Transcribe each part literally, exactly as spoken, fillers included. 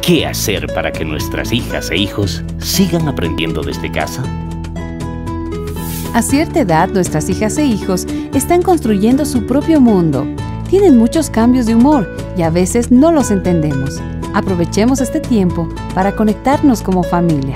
¿Qué hacer para que nuestras hijas e hijos sigan aprendiendo desde casa? A cierta edad, nuestras hijas e hijos están construyendo su propio mundo. Tienen muchos cambios de humor y a veces no los entendemos. Aprovechemos este tiempo para conectarnos como familia.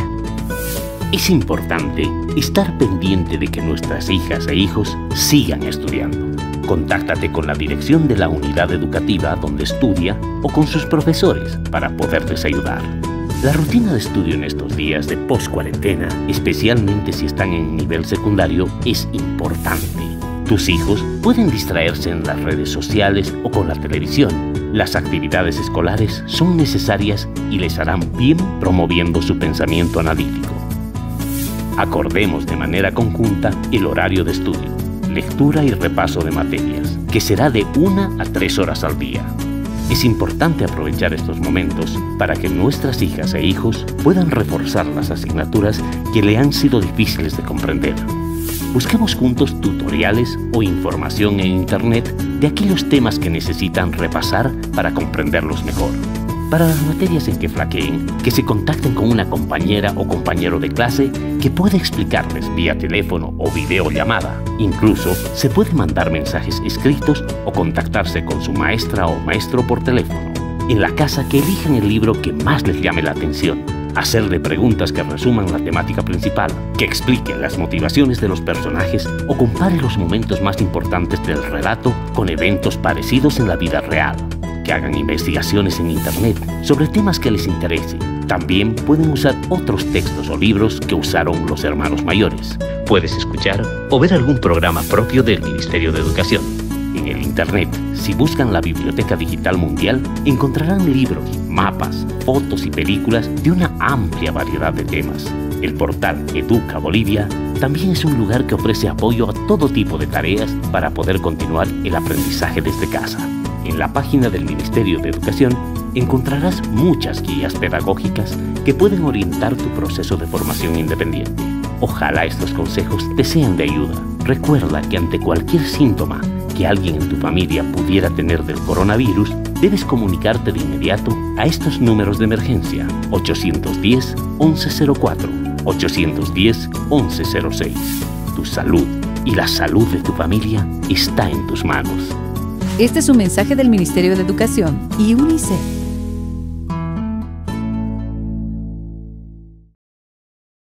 Es importante estar pendiente de que nuestras hijas e hijos sigan estudiando. Contáctate con la dirección de la unidad educativa donde estudia o con sus profesores para poderles ayudar. La rutina de estudio en estos días de post-cuarentena, especialmente si están en nivel secundario, es importante. Tus hijos pueden distraerse en las redes sociales o con la televisión. Las actividades escolares son necesarias y les harán bien promoviendo su pensamiento analítico. Acordemos de manera conjunta el horario de estudio, lectura y repaso de materias, que será de una a tres horas al día. Es importante aprovechar estos momentos para que nuestras hijas e hijos puedan reforzar las asignaturas que le han sido difíciles de comprender. Busquemos juntos tutoriales o información en Internet de aquellos temas que necesitan repasar para comprenderlos mejor. Para las materias en que flaqueen, que se contacten con una compañera o compañero de clase que pueda explicarles vía teléfono o videollamada. Incluso se puede mandar mensajes escritos o contactarse con su maestra o maestro por teléfono. En la casa, que elijan el libro que más les llame la atención. Hacerle preguntas que resuman la temática principal, que expliquen las motivaciones de los personajes o compare los momentos más importantes del relato con eventos parecidos en la vida real. Que hagan investigaciones en Internet sobre temas que les interesen. También pueden usar otros textos o libros que usaron los hermanos mayores. Puedes escuchar o ver algún programa propio del Ministerio de Educación. En el Internet, si buscan la Biblioteca Digital Mundial, encontrarán libros, mapas, fotos y películas de una amplia variedad de temas. El portal Educa Bolivia también es un lugar que ofrece apoyo a todo tipo de tareas para poder continuar el aprendizaje desde casa. En la página del Ministerio de Educación encontrarás muchas guías pedagógicas que pueden orientar tu proceso de formación independiente. Ojalá estos consejos te sean de ayuda. Recuerda que ante cualquier síntoma que alguien en tu familia pudiera tener del coronavirus, debes comunicarte de inmediato a estos números de emergencia: ochocientos diez, once cero cuatro, ochocientos diez, once cero seis. Tu salud y la salud de tu familia está en tus manos. Este es un mensaje del Ministerio de Educación y UNICEF.